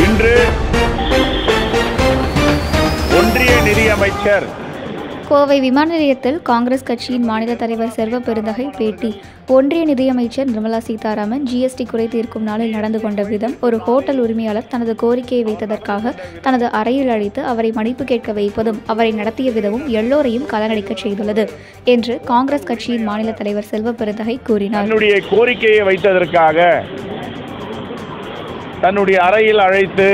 இன்று ஒன்றிய நிதியமைச்சர் கோவை விமான நிலையத்தில் காங்கிரஸ் கட்சியின் மாநில தலைவர் செல்வ பெருந்தகை பேட்டி. ஒன்றிய நிதியமைச்சர் நிர்மலா சீதாராமன் ஜிஎஸ்டி குறை தீர்க்கும் நாளில் நடந்து கொண்ட விதம், ஒரு ஹோட்டல் உரிமையாளர் தனது கோரிக்கையை வைத்ததற்காக தனது அறையில் அழைத்து அவரை மன்னிப்பு கேட்க வைப்பதும், அவரை நடத்திய விதமும் எல்லோரையும் கலங்கடிக்க செய்துள்ளது என்று காங்கிரஸ் கட்சியின் மாநில தலைவர் செல்வ பெருந்தகை கூறினார். தன்னுடைய கோரிக்கையை வைத்ததற்காக தன்னுடைய அறையில் அழைத்து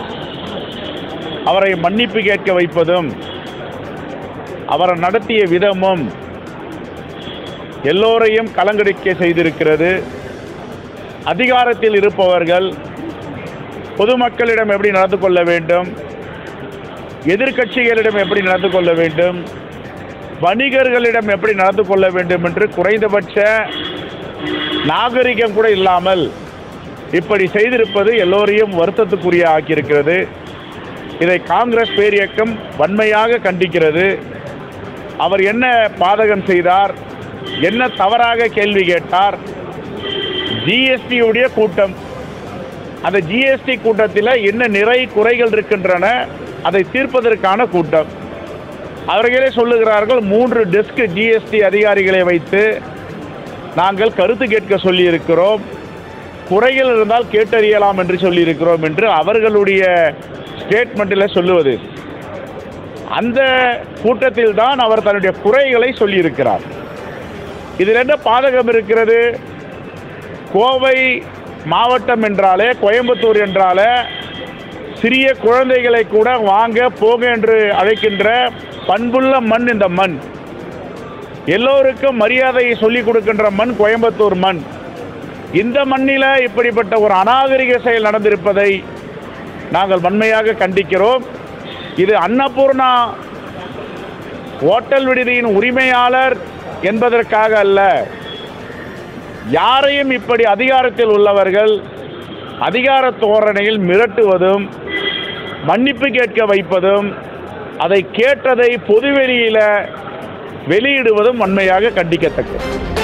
அவரை மன்னிப்பு கேட்க வைப்பதும், அவர் நடத்திய விதமும் எல்லோரையும் கலங்கடிக்க செய்திருக்கிறது. அதிகாரத்தில் இருப்பவர்கள் பொதுமக்களிடம் எப்படி நடந்து கொள்ள வேண்டும், எதிர்க்கட்சிகளிடம் எப்படி நடந்து கொள்ள வேண்டும், வணிகர்களிடம் எப்படி நடந்து கொள்ள வேண்டும் என்று குறைந்தபட்ச நாகரிகம் கூட இல்லாமல் இப்படி செய்திருப்பது எல்லோரையும் வருத்தத்துக்குரிய ஆக்கியிருக்கிறது. இதை காங்கிரஸ் பேரியக்கம் வன்மையாக கண்டிக்கிறது. அவர் என்ன பாதகம் செய்தார், என்ன தவறாக கேள்வி கேட்டார்? ஜிஎஸ்டியுடைய கூட்டம், அந்த ஜிஎஸ்டி கூட்டத்தில் என்ன நிறை குறைகள் இருக்கின்றன, அதை தீர்ப்பதற்கான கூட்டம். அவர்களே சொல்லுகிறார்கள், 3 டெஸ்க் ஜிஎஸ்டி அதிகாரிகளை வைத்து நாங்கள் கருத்து கேட்க சொல்லியிருக்கிறோம், குறைகள் இருந்தால் கேட்டறியலாம் என்று சொல்லியிருக்கிறோம் என்று அவர்களுடைய ஸ்டேட்மெண்ட்டில் சொல்லுவது. அந்த கூட்டத்தில் தான் அவர் தன்னுடைய குறைகளை சொல்லியிருக்கிறார். இதில் என்ன பாதகம் இருக்கிறது? கோவை மாவட்டம் என்றாலே, கோயம்புத்தூர் என்றாலே சிறிய குழந்தைகளை கூட வாங்க போக என்று அழைக்கின்ற பண்புள்ள மண் இந்த மண். எல்லோருக்கும் மரியாதையை சொல்லிக் கொடுக்கின்ற மண் கோயம்புத்தூர் மண். இந்த மண்ணில் இப்படிப்பட்ட ஒரு அநாகரிக செயல் நடந்திருப்பதை நாங்கள் வன்மையாக கண்டிக்கிறோம். இது அன்னபூர்ணா ஹோட்டல் விடுதியின் உரிமையாளர் என்பதற்காக அல்ல. யாரையும் இப்படி அதிகாரத்தில் உள்ளவர்கள் அதிகார தோரணையில் மிரட்டுவதும், மன்னிப்பு கேட்க வைப்பதும், அதை கேட்டதை பொதுவெளியில் வெளியிடுவதும் வன்மையாக கண்டிக்கத்தக்கது.